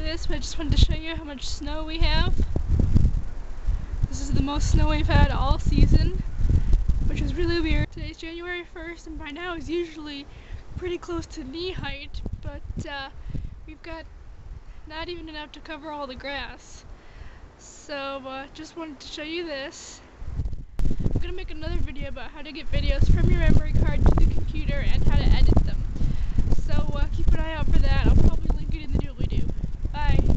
this, but I just wanted to show you how much snow we have. This is the most snow we've had all season, which is really weird. Today's January 1st, and by now it's usually pretty close to knee height, but we've got not even enough to cover all the grass. So just wanted to show you this. I'm going to make another video about how to get videos from your memory card to the computer and how to edit them. So keep an eye out for that. I'll probably link it in the doobly-doo. Bye!